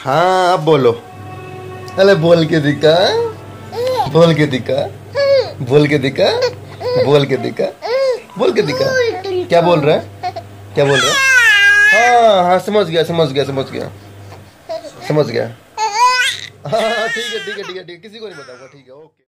हाँ अब बोलो। अरे बोल के दिखा, बोल के दिखा, बोल के दिखा, बोल के दिखा, बोल के दिखा। क्या बोल रहा है, क्या बोल रहा है? हाँ हाँ समझ गया समझ गया समझ गया समझ गया। हाँ ठीक है ठीक है ठीक है ठीक है, किसी को नहीं बताऊंगा, ठीक है ओके।